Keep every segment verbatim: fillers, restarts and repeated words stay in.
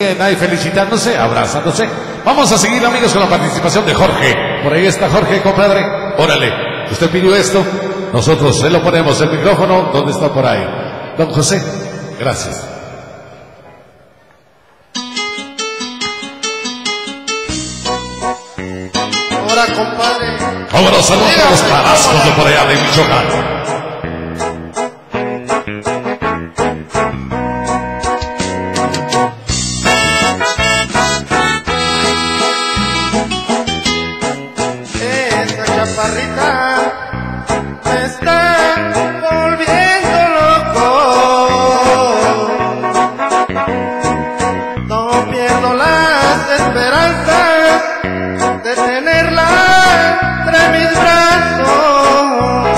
Nadie felicitándose, abrazándose. Vamos a seguir, amigos, con la participación de Jorge. Por ahí está Jorge, compadre. Órale, usted pidió esto, nosotros se lo ponemos el micrófono. ¿Dónde está por ahí? Don José, gracias. Ahora, compadre. Vámonos, saludos a los carrascos de por allá de Michoacán. Chaparrita me está volviendo loco. No pierdo las esperanzas de tenerla entre mis brazos,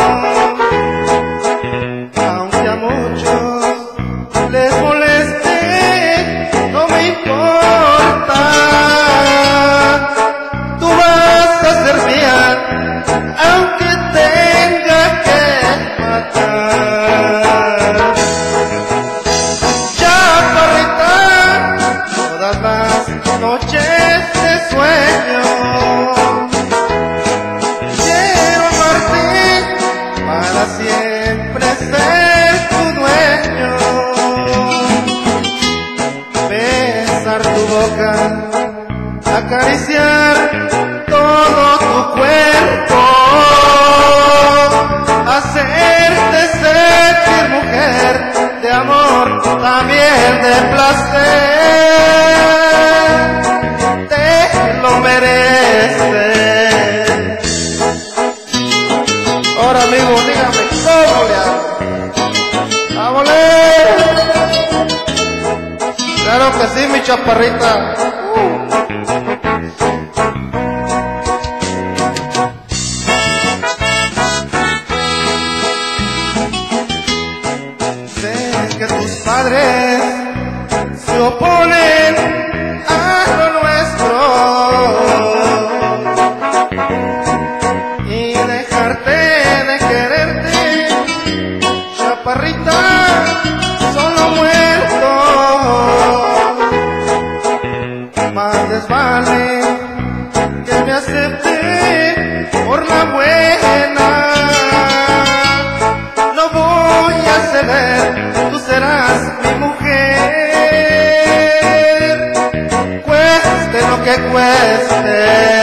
aunque a muchos les moleste, no me importa. Tú vas a ser mía, aunque tenga que matar. Chaparrita, todas las noches de sueño quiero amarte para siempre ser tu dueño, besar tu boca, acariciar todo tu cuerpo, hacerte sentir mujer de amor, también de placer. Te lo mereces. Ahora, amigo, dígame cómo le hago. ¡Vámonos! Claro que sí, mi chaparrita. Uh. Que tus padres se oponen a lo nuestro y dejarte de quererte, chaparrita, solo muerto. Más les vale que me acepte por la buena. No voy a ceder, serás mi mujer, cueste lo que cueste.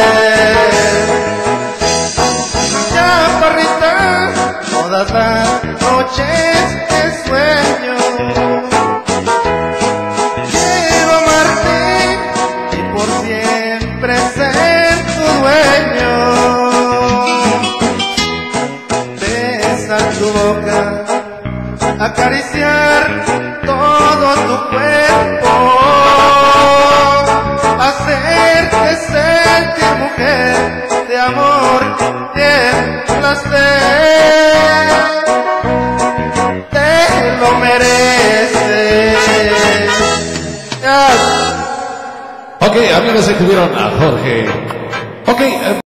Chaparrita, todas las noches de sueño quiero amarte y por siempre ser tu dueño, besar tu boca, acariciar todo tu cuerpo, hacerte sentir mujer de amor, de placer. Te lo mereces. Ok, amigos, se tuvieron a Jorge. Ok.